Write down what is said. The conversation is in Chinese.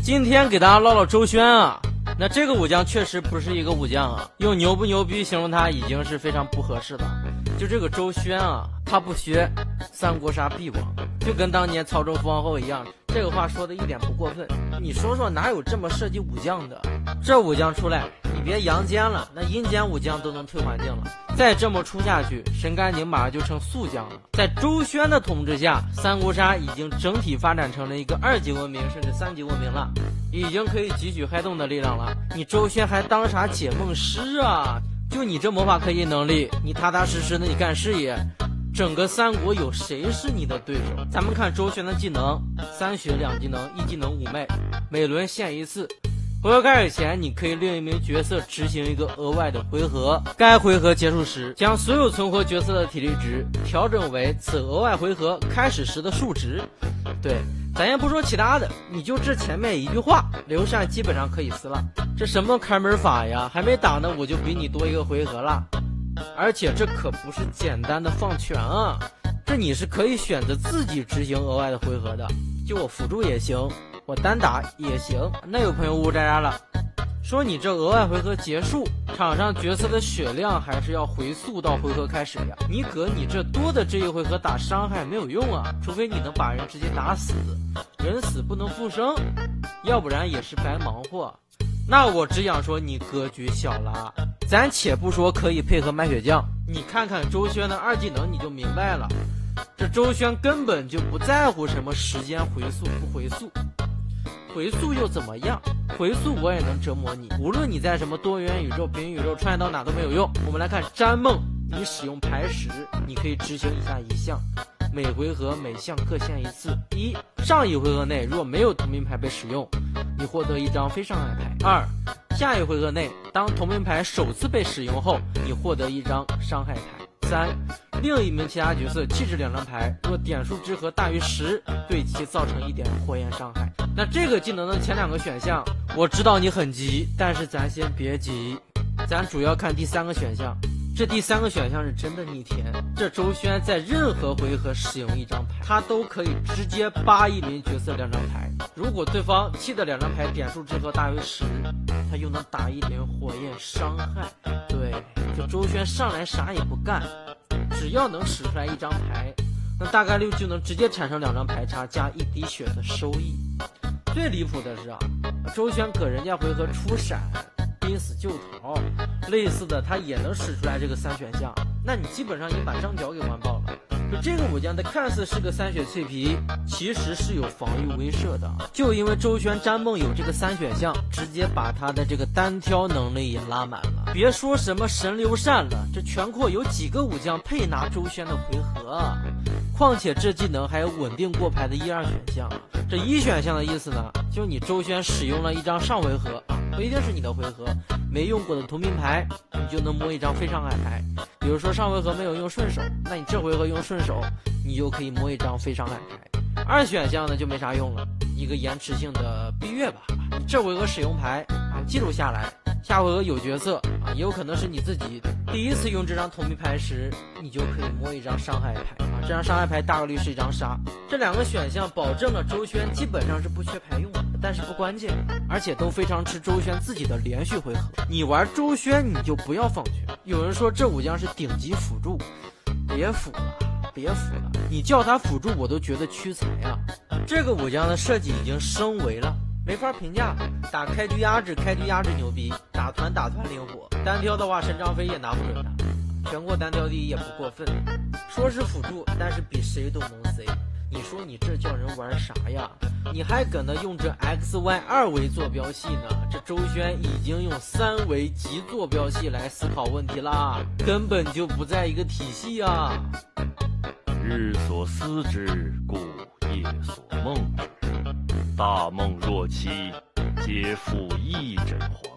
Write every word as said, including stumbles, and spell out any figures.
今天给大家唠唠周宣啊，那这个武将确实不是一个武将啊，用牛不牛逼形容他已经是非常不合适的。就这个周宣啊，他不学三国杀必亡，就跟当年曹州伏王后一样，这个话说的一点不过分。你说说哪有这么设计武将的？这武将出来，你别阳间了，那阴间武将都能退环境了。再这么出下去，神甘宁马上就成速将了。在周宣的统治下，三国杀已经整体发展成了一个二级文明甚至三级文明了，已经可以汲取黑洞的力量了。你周宣还当啥解梦师啊？就你这魔法科技能力，你踏踏实实的你干事业，整个三国有谁是你的对手？咱们看周宣的技能，三血两技能，一技能五魅，每轮限一次。回合开始前，你可以令一名角色执行一个额外的回合，该回合结束时，将所有存活角色的体力值调整为此额外回合开始时的数值。对，咱也不说其他的，你就这前面一句话，刘禅基本上可以死了。这什么开门法呀？还没打呢，我就比你多一个回合了。而且这可不是简单的放权啊，这你是可以选择自己执行额外的回合的，就我辅助也行，我单打也行。那有朋友呜呜喳喳了，说你这额外回合结束，场上角色的血量还是要回溯到回合开始呀。你可你这多的这一回合打伤害没有用啊，除非你能把人直接打死，人死不能复生，要不然也是白忙活。那我只想说你格局小了。咱且不说可以配合卖血将，你看看周宣的二技能你就明白了，这周宣根本就不在乎什么时间回溯不回溯，回溯又怎么样？回溯我也能折磨你，无论你在什么多元宇宙、平行宇宙穿越到哪都没有用。我们来看占梦，你使用牌时，你可以执行以下一项，每回合每项各限一次。一，上一回合内若没有同名牌被使用，你获得一张非伤害牌。二，下一回合内当同名牌首次被使用后，你获得一张伤害牌。三，另一名其他角色弃置两张牌，若点数之和大于十，对其造成一点火焰伤害。那这个技能的前两个选项，我知道你很急，但是咱先别急，咱主要看第三个选项。这第三个选项是真的逆天，这周宣在任何回合使用一张牌，他都可以直接扒一名角色两张牌，如果对方弃的两张牌点数之和大于十，他又能打一点火焰伤害。对，就周宣上来啥也不干，只要能使出来一张牌，那大概率就能直接产生两张牌差加一滴血的收益。最离谱的是啊，周宣搁人家回合出闪濒死救逃，类似的他也能使出来这个三选项，那你基本上已经把张角给完爆了。就这个武将，他看似是个三血脆皮，其实是有防御威慑的。就因为周宣占梦有这个三选项，直接把他的这个单挑能力也拉满了。别说什么神刘禅了，这全扩有几个武将配拿周宣的回合啊？况且这技能还有稳定过牌的一二选项。这一选项的意思呢，就你周宣使用了一张上回合啊，不一定是你的回合没用过的同名牌，你就能摸一张非伤害牌。比如说上回合没有用顺手，那你这回合用顺手，你就可以摸一张非伤害牌。二选项呢就没啥用了，一个延迟性的闭月吧，你这回合使用牌啊，记录下来，下回合有角色啊，也有可能是你自己第一次用这张同名牌时，你就可以摸一张伤害牌啊，这张伤害牌大概率是一张杀。这两个选项保证了周宣基本上是不缺牌用的，但是不关键，而且都非常吃周宣自己的连续回合。你玩周宣你就不要放权。有人说这武将是顶级辅助，别辅了，别辅了，你叫他辅助我都觉得屈才呀。这个武将的设计已经升维了，没法评价。打开局压制，开局压制牛逼；打团打团灵活。单挑的话，神张飞也拿不准他。全国单挑第一也不过分。说是辅助，但是比谁都能 C。你说你这叫人玩啥呀？你还搁那用这 X Y 二维坐标系呢？这周宣已经用三维极坐标系来思考问题啦，根本就不在一个体系啊！ 日所思之，故夜所梦之。大梦若期，皆复一枕怀。